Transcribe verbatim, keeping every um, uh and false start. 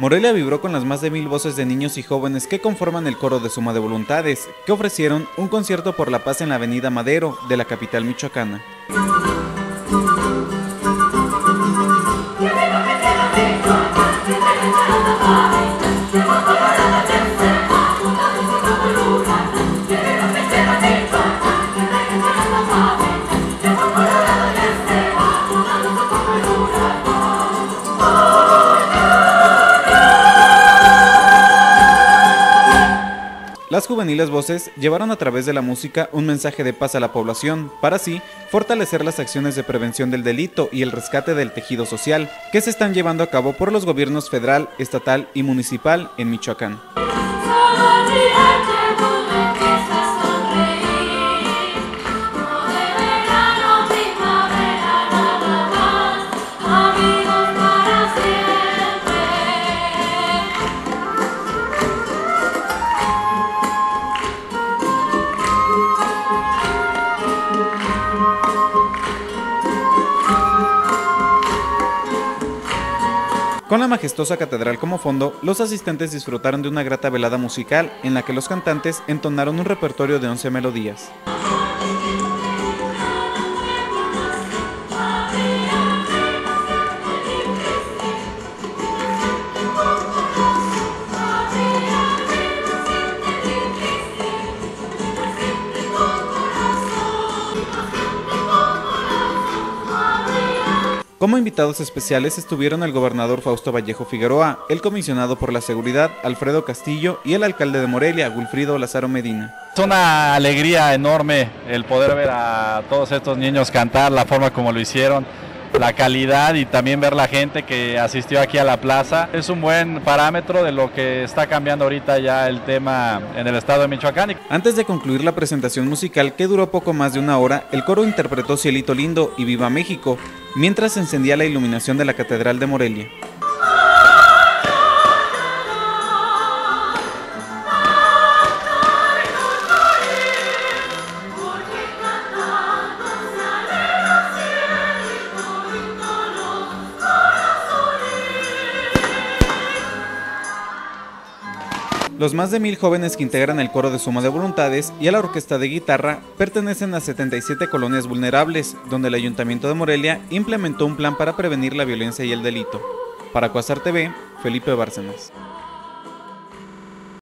Morelia vibró con las más de mil voces de niños y jóvenes que conforman el coro de Suma de Voluntades, que ofrecieron un concierto por la paz en la avenida Madero de la capital michoacana. Las juveniles voces llevaron a través de la música un mensaje de paz a la población, para así fortalecer las acciones de prevención del delito y el rescate del tejido social que se están llevando a cabo por los gobiernos federal, estatal y municipal en Michoacán. Con la majestuosa catedral como fondo, los asistentes disfrutaron de una grata velada musical en la que los cantantes entonaron un repertorio de once melodías. Como invitados especiales estuvieron el gobernador Fausto Vallejo Figueroa, el comisionado por la seguridad Alfredo Castillo y el alcalde de Morelia, Wilfrido Lázaro Medina. Es una alegría enorme el poder ver a todos estos niños cantar, la forma como lo hicieron, la calidad y también ver la gente que asistió aquí a la plaza. Es un buen parámetro de lo que está cambiando ahorita ya el tema en el estado de Michoacán. Antes de concluir la presentación musical, que duró poco más de una hora, el coro interpretó Cielito Lindo y Viva México, mientras se encendía la iluminación de la Catedral de Morelia. Los más de mil jóvenes que integran el coro de Suma de Voluntades y a la orquesta de guitarra pertenecen a setenta y siete colonias vulnerables, donde el Ayuntamiento de Morelia implementó un plan para prevenir la violencia y el delito. Para Cuasar T V, Felipe Bárcenas.